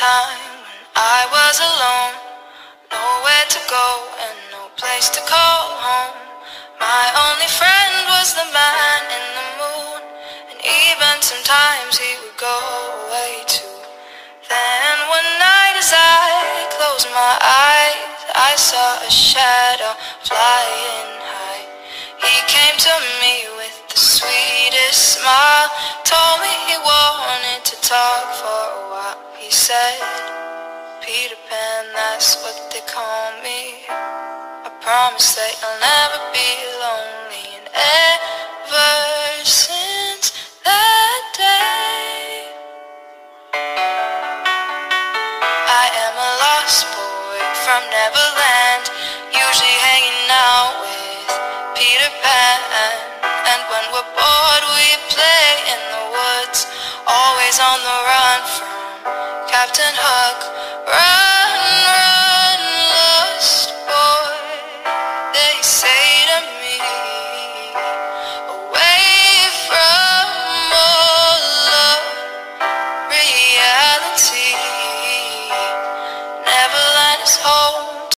time when I was alone, nowhere to go and no place to call home. My only friend was the man in the moon, and even sometimes he would go away too. Then one night as I closed my eyes, I saw a shadow flying high. He came to me with the sweetest smile, told me he wanted to talk for a while. He said, "Peter Pan, that's what they call me. I promise that you'll never be lonely." And ever since that day, I am a lost boy from Neverland, usually hanging out with Peter Pan. And when we're bored we play in the woods, always on the run from Captain Hook.